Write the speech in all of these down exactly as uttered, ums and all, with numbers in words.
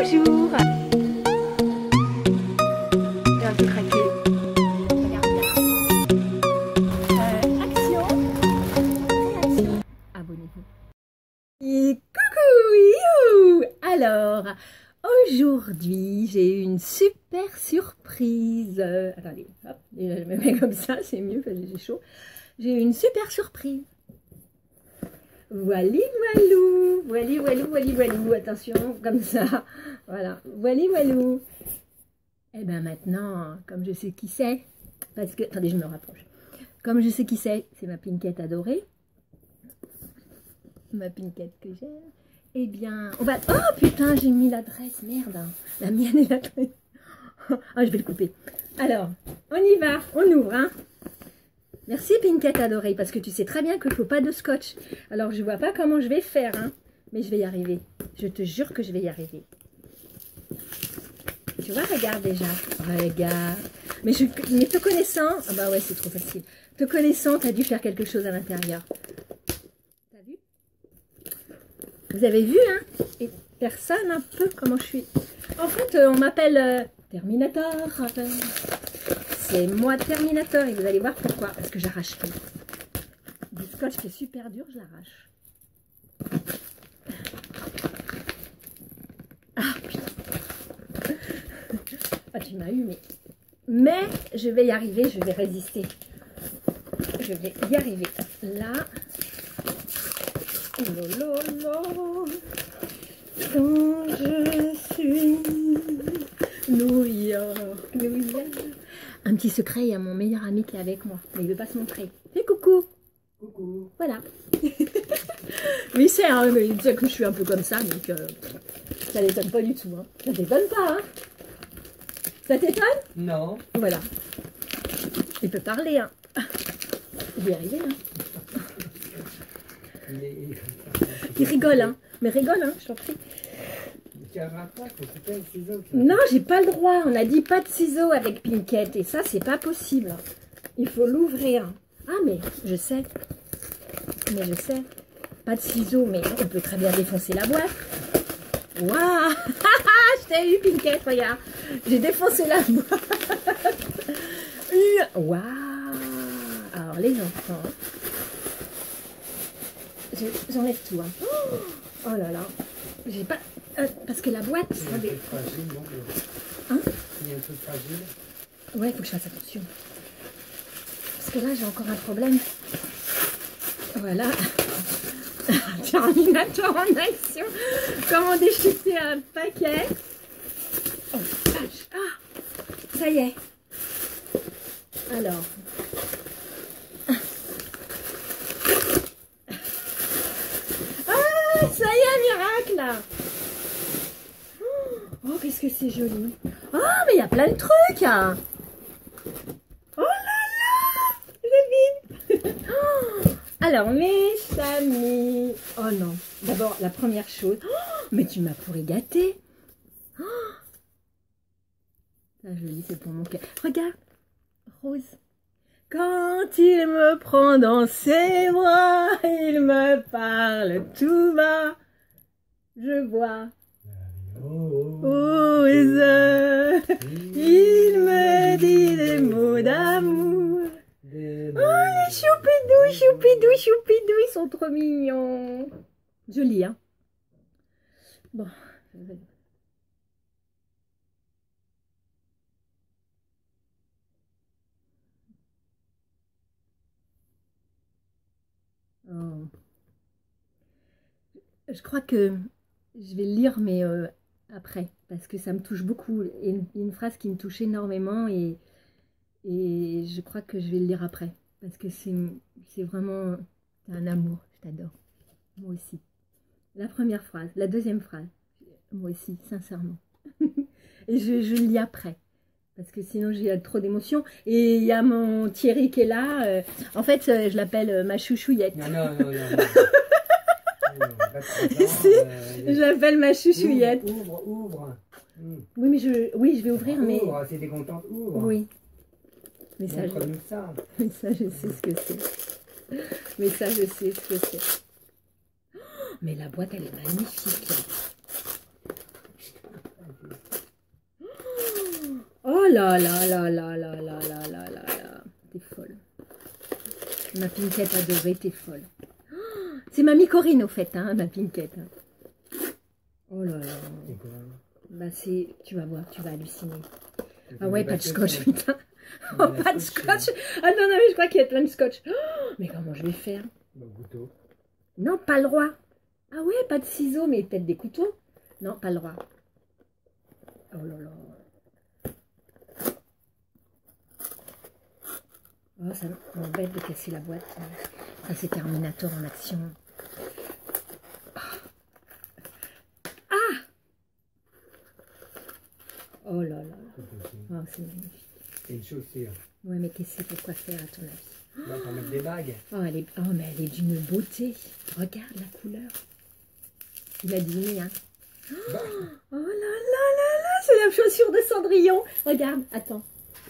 Bonjour. J'ai un peu craqué. Regarde bien. Euh, action. Action. Abonnez-vous. Et coucou, youhou. Alors, aujourd'hui, j'ai une super surprise. Euh, attendez, hop, je me mets comme ça, c'est mieux parce que j'ai chaud. J'ai une super surprise. Voili voilou, voili voilou, voili voilou, attention, comme ça, voilà, voili voilou. Et bien maintenant, comme je sais qui c'est, parce que, attendez, je me rapproche, comme je sais qui c'est, c'est ma Pinkette adorée, ma Pinkette que j'aime, et bien, on va, oh putain, j'ai mis l'adresse, merde, hein. La mienne est l'adresse, ah, je vais le couper. Alors, on y va, on ouvre, hein. Merci Pinkette adorée, parce que tu sais très bien qu'il ne faut pas de scotch. Alors je ne vois pas comment je vais faire, hein, mais je vais y arriver. Je te jure que je vais y arriver. Tu vois, regarde déjà. Regarde. Mais, je, mais te connaissant, ah bah ouais, c'est trop facile. Te connaissant, tu as dû faire quelque chose à l'intérieur. T'as vu? Vous avez vu, hein? Et personne un peu comment je suis. En fait, on m'appelle euh, Terminator. C'est moi Terminator et vous allez voir pourquoi. Parce que j'arrache tout. Du scotch qui est super dur, je l'arrache. Ah putain. Ah tu m'as eu mais... Mais je vais y arriver, je vais résister. Je vais y arriver. Là. Oh lolo. Quand je suis New York, New York. Un petit secret, il y a mon meilleur ami qui est avec moi, mais il ne veut pas se montrer. Fais coucou. Coucou. Voilà. Mais c'est hein, mais il sait que je suis un peu comme ça, donc euh, ça ne l'étonne pas du tout. Hein. Ça t'étonne pas, hein? Ça t'étonne? Non. Voilà. Il peut parler, hein. Il va y arriver, hein. Mais... Il rigole, hein. Mais rigole, hein, je t'en prie. Non, j'ai pas le droit. On a dit pas de ciseaux avec Pinkette. Et ça, c'est pas possible. Il faut l'ouvrir. Ah, mais je sais. Mais je sais. Pas de ciseaux, mais on peut très bien défoncer la boîte. Waouh. Je t'ai eu, Pinkette, regarde. J'ai défoncé la boîte. Waouh. Alors, les enfants. J'enlève tout. Hein. Oh là là. J'ai pas... Euh, parce que la boîte... Il y a un truc fragile, non? Hein? Il y a un truc fragile. Ouais, il faut que je fasse attention. Parce que là, j'ai encore un problème. Voilà. Terminator en action. Comment déchiqueter un paquet. Oh, vache. Ah, ça y est. Alors... Ça y est, miracle! Oh, qu'est-ce que c'est joli! Oh, mais il y a plein de trucs! Hein. Oh là là! Je vide! Oh, alors, mes amis... Oh non! D'abord, la première chose... Oh, mais tu m'as pourri gâté! Oh, ça, joli, c'est pour mon cœur. Regarde! Rose! Quand il me prend dans ses bras, il me parle tout bas, je vois. Rose, il me dit des mots d'amour. Oh, les choupidous, choupidous, choupidous, ils sont trop mignons. Joli, hein? Bon. Oh. Je crois que je vais le lire, mais euh, après, parce que ça me touche beaucoup. Il y a une, une phrase qui me touche énormément et, et je crois que je vais le lire après. Parce que c'est vraiment un amour, je t'adore. Moi aussi. La première phrase, la deuxième phrase, moi aussi, sincèrement. Et je, je le lis après. Parce que sinon j'ai trop d'émotions. Et il y a mon Thierry qui est là. Euh, en fait, euh, je l'appelle euh, ma chouchouillette. Non, non, non, non. non. Si, euh, je l'appelle ma chouchouillette. Ouvre, ouvre, ouvre. Mmh. Oui, mais je, oui, je vais ouvrir, ouvre, mais... Ouvre, t'es contente, ouvre. Oui. Mais ça, je... ça. mais ça, je sais ce que c'est. Mais ça, je sais ce que c'est. Oh, mais la boîte, elle est magnifique. là là là là là là là là là là. T'es folle. Ma Pinkette adorée, t'es folle. Oh, c'est mamie Corinne au fait, hein, ma Pinkette. Oh là là. C'est quoi? Bah c'est, tu vas voir, tu vas halluciner. C'est Ah ouais, des pas de baskets, scotch, hein. putain. On Oh, a la pas de scotch, scotch. Ah non, non, mais je crois qu'il y a plein de scotch. Oh, mais comment je vais faire? Bon, couteau. Non, pas le droit. Ah ouais, pas de ciseaux, mais peut-être des couteaux. Non, pas le droit. Oh là là. Oh, ça m'embête de casser la boîte. Ça, c'est Terminator en action. Ah! Oh là là. Oh, c'est magnifique. C'est une chaussure. Ouais, mais qu'est-ce que c'est pour quoi faire à ton avis? Là, pour mettre des bagues. Oh, elle est... oh, mais elle est d'une beauté. Regarde la couleur. Il a dîné, hein. Bah. Oh là là là là, c'est la chaussure de Cendrillon. Regarde, attends.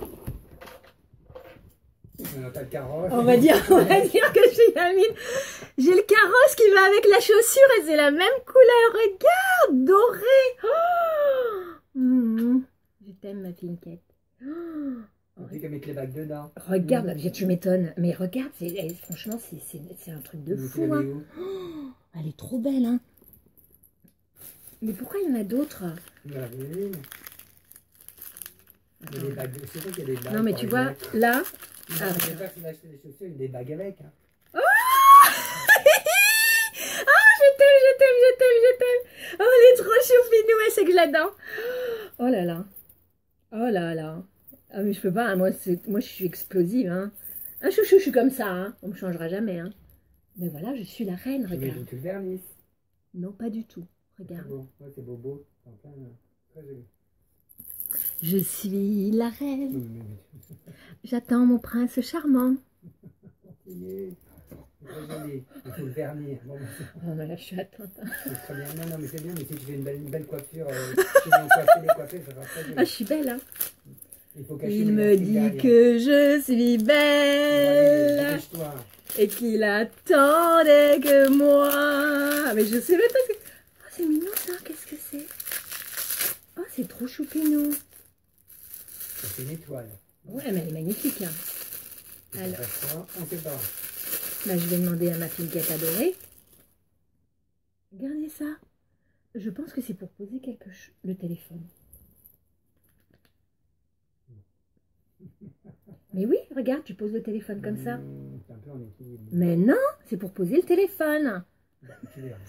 On n'a pas le carrosse. On va dire, on va dire que j'ai la mine. J'ai le carrosse qui va avec la chaussure et c'est la même couleur. Regarde, doré. Oh mmh. Je t'aime, ma Pinkette. Oh. On dit qu'à mettre les bagues dedans. Regarde, mmh. Tu m'étonnes. Mais regarde, elle, franchement, c'est un truc de Vous fou. Hein. Oh, elle est trop belle, hein. Mais pourquoi il y en a d'autres? Bah oui. Il y a des bagues. C'est vrai qu'il y a des bagues. Non, mais tu vois, avec. Là. Non, ah, je sais pas si acheter des chaussures avec des bagues avec. Hein. Oh, oh, je t'aime, je t'aime, je t'aime, je t'aime. Oh, elle est trop choupinou, elle c'est que je l'adore. Oh là là. Oh là là. Ah, mais je peux pas, hein. moi, moi je suis explosive. Hein. Un chouchou, je suis comme ça. Hein. On me changera jamais. Hein. Mais voilà, je suis la reine, regarde. Mais tu le vernis. Non, pas du tout. Regarde. C'est beau, ouais, c'est beau, beau. Enfin, très joli. Je suis la reine. Oui, oui, oui. J'attends mon prince charmant. C'est très joli. Il faut le vernir. Bon, oh, mais là, je suis attente. Hein. C'est très bien. Non, non, mais c'est bien. Mais si tu fais une belle, une belle coiffure, euh, si on coiffe les coiffées, ça sera très joli. Ah, je suis belle, hein. Il, faut cacher Il me dit derrière. Que je suis belle. Bon, allez, et qu'il attendait que moi. Mais je sais même pas ce que... Oh, c'est mignon ça, qu'est-ce que c'est? Oh, c'est trop choupinou. C'est une étoile. Ouais, mais elle est magnifique. Hein. Alors, on sait pas. Bah, je vais demander à ma Pinkette adorée. Regardez ça. Je pense que c'est pour poser quelque chose. Le téléphone. Mais oui, regarde, tu poses le téléphone comme ça. Mmh, c'est un peu en équilibre. Mais non, c'est pour poser le téléphone. Bah, tu verras.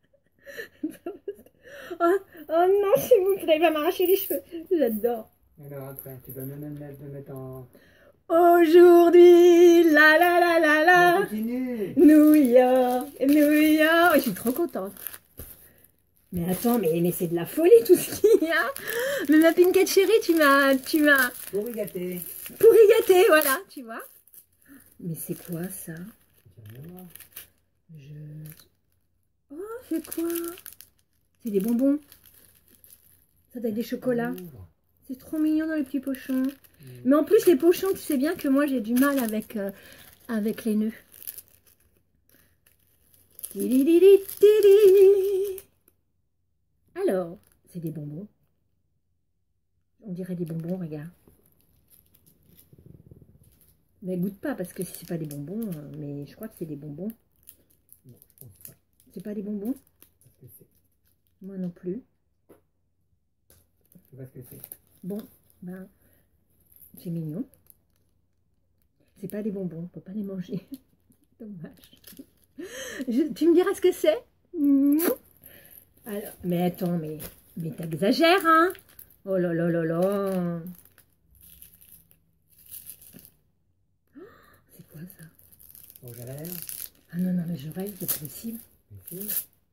oh, oh non, s'il vous plaît, il va m'arracher les cheveux. J'adore. Alors après, tu vas même le mettre, le mettre en... Aujourd'hui, la la la la la. Continue. New York, New York. Je suis trop contente. Mais attends, mais, mais c'est de la folie tout ce qu'il y a. Mais ma Pinkette chérie, tu m'as... Tu m'as... Pour y gâter. Pour y gâter, voilà, tu vois. Mais c'est quoi ça? Je... Oh, c'est quoi? C'est des bonbons. Ça doit être des chocolats. C'est trop mignon dans les petits pochons. Mmh. Mais en plus, les pochons, tu sais bien que moi, j'ai du mal avec, euh, avec les nœuds. Alors, c'est des bonbons. On dirait des bonbons, regarde. Mais goûte pas, parce que si c'est pas des bonbons, mais je crois que c'est des bonbons. Non, je pense pas. C'est pas des bonbons? Moi non plus. Je sais pas ce que c'est. Bon, ben, c'est mignon. C'est pas des bonbons, on peut pas les manger. Dommage. Je, tu me diras ce que c'est? Alors, mais attends, mais, mais t'exagères, hein? Oh là là là là. C'est quoi ça? Rouge à lèvres. Ah non, non, mais je rêve, c'est possible. Ici.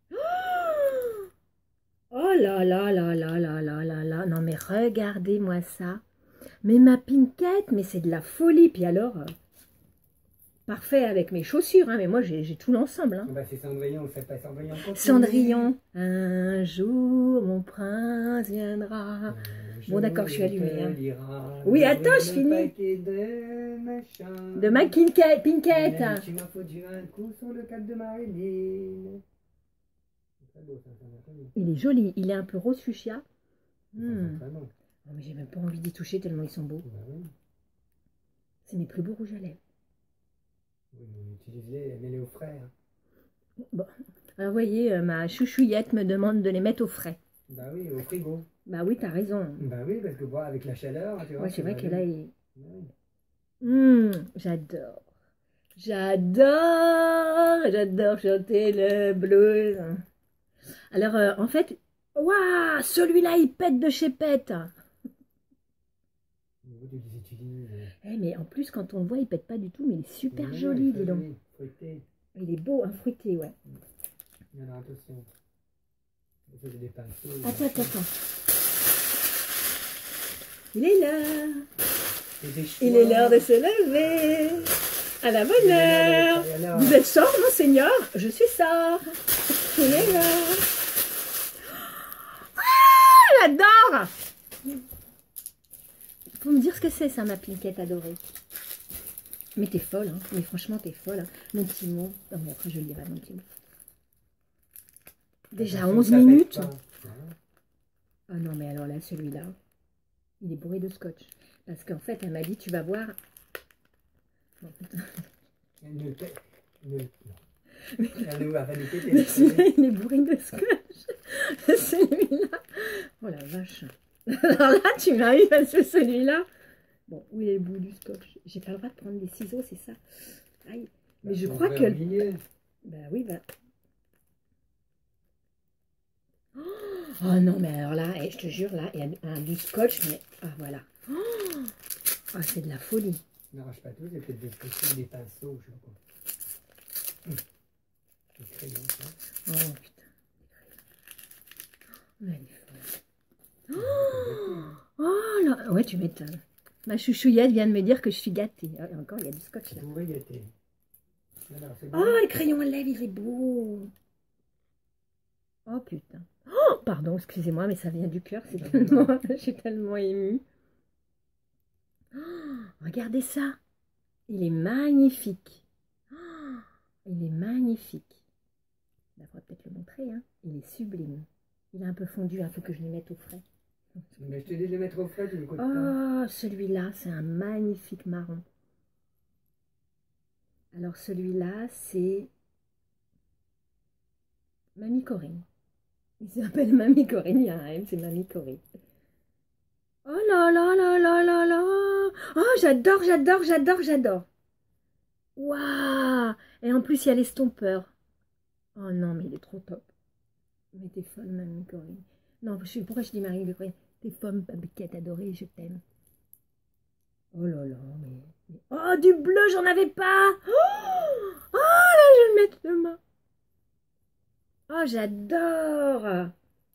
Oh là là là là là là là là. Non mais regardez-moi ça. Mais ma Pinkette, mais c'est de la folie. Puis alors, euh, parfait avec mes chaussures. Hein, mais moi, j'ai tout l'ensemble. Hein. Bah, c'est Cendrillon, c'est pas Cendrillon. Cendrillon. Un jour, mon prince viendra. Euh, bon d'accord, je suis allumée. Hein. Oui, attends, je finis. De, de ma Pinkette. Pinkette. Tu m'as foutu un coup sur le cadre de Marilyn. Il est joli, il est un peu rose fuchsia. Mmh. Oh, mais j'ai même pas envie d'y toucher tellement ils sont beaux. Bah oui. C'est mes plus beaux rouges à lèvres. Oui, utilise-les, mets-les au frais. Hein. Bon. Alors, vous voyez, euh, ma chouchouillette me demande de les mettre au frais. Bah oui, au frigo. Bah oui, t'as raison. Bah oui, parce que bon, avec la chaleur, tu vois. Ouais, c'est vrai que là, il... Bah oui. Mmh, j'adore. J'adore. J'adore chanter le blues. Alors, euh, en fait, waouh, celui-là, il pète de chez Pète. Tu les utilises. Eh, mais en plus, quand on le voit, il pète pas du tout, mais il est super Mais non, joli, il est dis donc. joli, fruité. Il est beau, un fruité, ouais. Alors attention. Ça, j'ai des pinceaux. Attends, attends, attends. Il est là. Il est l'heure de se lever. À la bonne heure. Vous êtes sort, monseigneur? Je suis sort. Il est là. Ah, j'adore. Faut me dire ce que c'est, ça, ma pinquette adorée. Mais t'es folle, hein. Mais franchement, t'es folle. Hein. Mon petit mot. Non, mais après, je lirai mon petit mot. Déjà onze minutes. Oh non, mais alors là, celui-là, il est bourré de scotch. Parce qu'en fait, elle m'a dit, tu vas voir. Bon, Ne, ne, mais celui-là, il est bourré de scotch. Celui-là. Oh la vache. Alors là, tu m'as eu parce que celui-là. Bon, où est le bout du scotch? J'ai pas le droit de prendre des ciseaux, c'est ça. Aïe. Mais bah, je crois que. Le... Bah oui, bah. Oh non, mais alors là, je te jure, là, il y a un, du scotch, mais. Ah voilà. Oh, oh, c'est de la folie. N'arrache pas tout, c'est peut-être des, des pinceaux, je sais pas. Hum. Des crayons, ça. Oh putain. Oh, elle est folle. Oh, oh là. Ouais, tu m'étonnes. Ma chouchouillette vient de me dire que je suis gâtée. Ah, et encore, il y a du scotch là. Oui, gâtée. Alors, bon. Oh, le crayon à lèvres, il est beau. Oh putain. Oh, pardon, excusez-moi, mais ça vient du cœur. C'est tellement... Je suis tellement émue. Oh, regardez ça. Il est magnifique. Oh, il est magnifique. Il faudra peut-être le montrer. Hein. Il est sublime. Il est un peu fondu. Il faut que je le mette au frais. Mais je te dis de le mettre au frais, tu ne oh, pas. Celui-là, c'est un magnifique marron. Alors, celui-là, c'est Mamie Corinne. Il s'appelle Mamie Corinne. Il y a un M, c'est Mamie Corinne. Oh là là là là là là. Oh, j'adore, j'adore, j'adore, j'adore. Waouh. Et en plus, il y a l'estompeur. Oh non, mais il est trop top. Mais t'es folle, Mamie Corinne. Non, je suis, pourquoi je dis Marie Corinne? T'es folle, ma biquette adorée, je t'aime. Oh là là, mais, mais... Oh, du bleu, j'en avais pas. Oh, oh là, je vais le mettre demain. Oh, j'adore.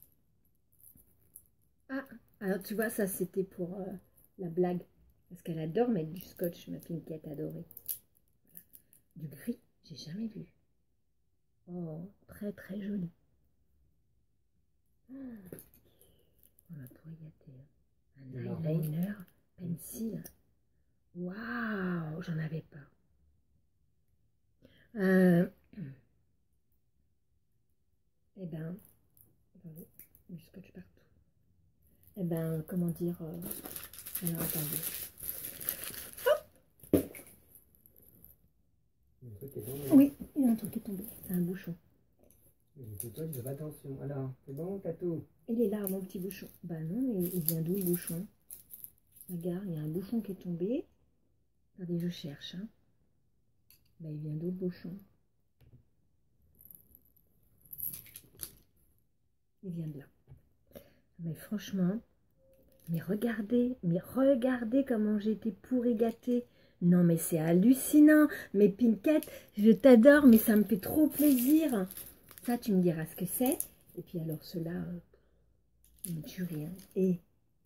Ah, alors tu vois, ça c'était pour euh, la blague. Parce qu'elle adore mettre du scotch, ma pinquette adorée. Du gris, j'ai jamais vu. Oh, très très joli. Oh, on va pouvoir gâter. Un eyeliner, pencil. Waouh, j'en avais pas. Euh, eh ben, du scotch partout. Eh ben, comment dire euh... Alors, attendez. Oui, il y a un truc qui est tombé. C'est un bouchon. Et toi, tu fais attention. Alors, c'est bon, t'as tout? Il est là, mon petit bouchon. Bah non, mais il vient d'où le bouchon? Regarde, il y a un bouchon qui est tombé. Regardez, je cherche. Hein. Bah, il vient d'où le bouchon? Il vient de là. Mais franchement, mais regardez, mais regardez comment j'ai été pourrie gâtée. Non, mais c'est hallucinant. Mais Pinquette, je t'adore, mais ça me fait trop plaisir. Ça, tu me diras ce que c'est. Et puis alors, ceux-là, euh, ils me tuent rien. Et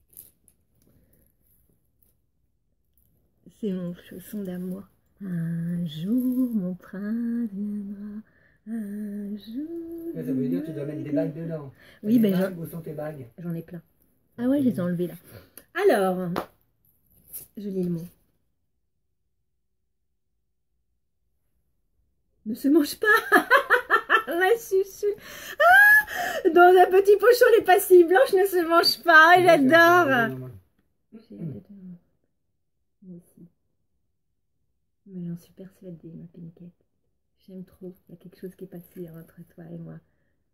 c'est mon chausson d'amour. Un jour, mon prince viendra. Un jour. Ça veut dire que tu dois mettre des bagues dedans. Oui, mais ben où sont tes bagues? J'en ai plein. Ah ouais, je les ai enlevées là. Alors, je lis le mot. Ne se mange pas. Ma chouchou. Ah, dans un petit pochon, les pastilles blanches ne se mangent pas. J'adore. Moi aussi. Mais j'en suis persuadée, ma Pinkette. J'aime trop. Il y a quelque chose qui est passé entre toi et moi.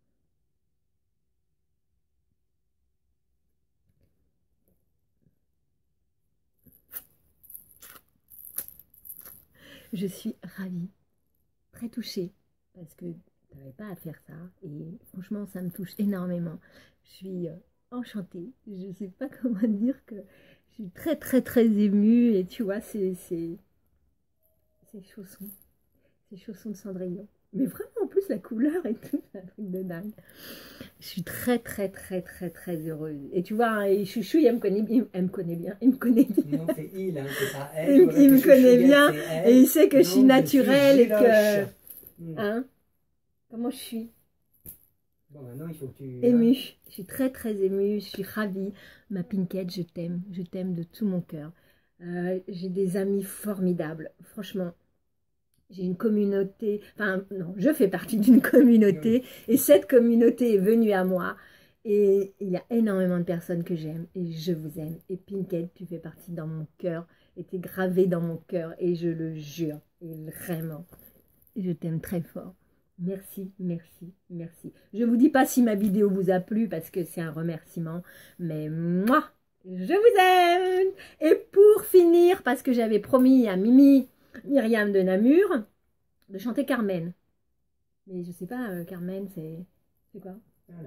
Je suis ravie, très touchée, parce que tu n'avais pas à faire ça. Et franchement, ça me touche énormément. Je suis enchantée. Je ne sais pas comment dire que je suis très, très, très émue. Et tu vois, c'est ces chaussons. Ces chaussons de Cendrillon. Mais vraiment, en plus, la couleur et tout, c'est un truc de dingue. Je suis très, très, très, très, très heureuse. Et tu vois, et Chouchou, il me connaît bien. Elle me connaît bien. Il me connaît bien. Non, c'est il, hein, c'est pas elle. Il, Voilà, il me connaît bien. Elle. Et il sait que non, je suis naturelle je et que... Mm. Hein? Comment je suis? Bon, maintenant, il faut que tu... Émue. Je suis très, très émue. Je suis ravie. Ma Pinkette, je t'aime. Je t'aime de tout mon cœur. Euh, J'ai des amis formidables. Franchement. J'ai une communauté, enfin non, je fais partie d'une communauté et cette communauté est venue à moi et il y a énormément de personnes que j'aime et je vous aime. Et Pinkette, tu fais partie dans mon cœur et tu es gravée dans mon cœur et je le jure, et vraiment, je t'aime très fort. Merci, merci, merci. Je ne vous dis pas si ma vidéo vous a plu parce que c'est un remerciement, mais moi, je vous aime. Et pour finir, parce que j'avais promis à Mimi, Myriam de Namur, de chanter Carmen. Mais je sais pas, euh, Carmen, c'est c'est quoi?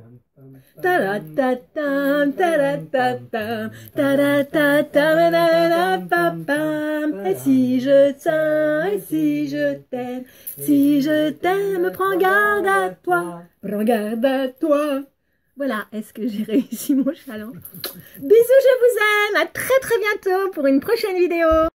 Et si je t'aime, et si je t'aime, si je t'aime, prends garde à toi, prends garde à toi. Voilà, est-ce que j'ai réussi mon challenge? Bisous, je vous aime, à très très bientôt pour une prochaine vidéo.